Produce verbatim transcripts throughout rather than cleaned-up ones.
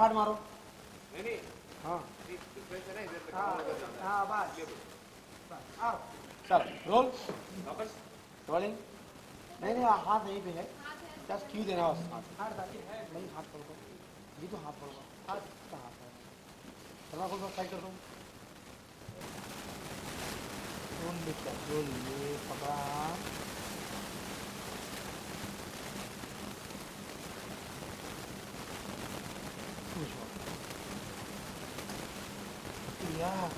फटाफट मारो। नहीं नहीं हाँ डिफरेंस है ना इधर तक। हाँ हाँ बस आओ चलो रोल वापस रोलिंग। नहीं नहीं हाथ यहीं पे है, जस्ट क्यों देना बस हाथ नहीं हाथ पकड़ो, ये तो हाथ पकड़ो, हाथ का हाथ है। चलो खोल साइड कर दो। रोल बेटा रोल ये पकड़ा यार।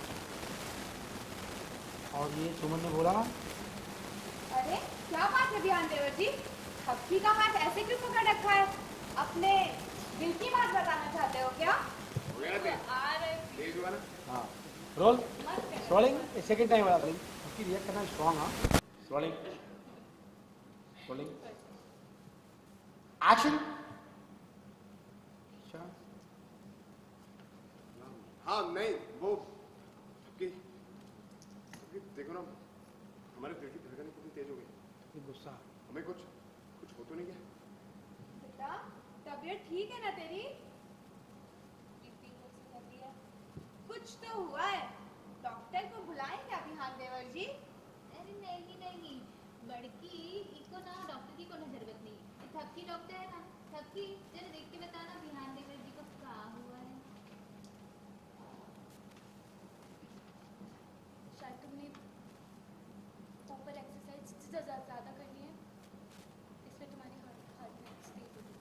और ये सुमन ने बोला अरे क्या बात है ध्यान देवर जी, थपकी का हाथ ऐसे क्यों पकड़ रखा है? अपने दिल की बात बताना चाहते हो क्या? हो गया ना तेज हुआ ना। हाँ रोल रोलिंग सेकंड टाइम वाला रोलिंग उसकी रिएक्ट करना स्ट्रॉन्ग। हाँ रोलिंग रोलिंग एक्शन। हाँ नहीं वो थपकी थपकी देखो ना, हमारे दिल की धड़कनें कितनी तेज हो गई। गुस्सा हमें कुछ कुछ हो तो नहीं गया? बेटा तबीयत ठीक है ना तेरी? कुछ तो हुआ है, डॉक्टर को बुलाएं क्या बिहान देवर जी? अरे नहीं नहीं बड़की इको ना डॉक्टर की कोनो जरूरत नहीं। थपकी डॉक्टर है ना, थपकी जरा देख के बताना बिहान देवर जी को क्या हुआ है। शायद तुमने ऊपर एक्सरसाइज ज़्यादा करनी है, इसमें तुम्हारी हार्ट हार्ट में तेज होगी।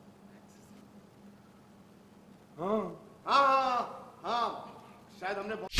हाँ हाँ हाँ हाँ शायद हमने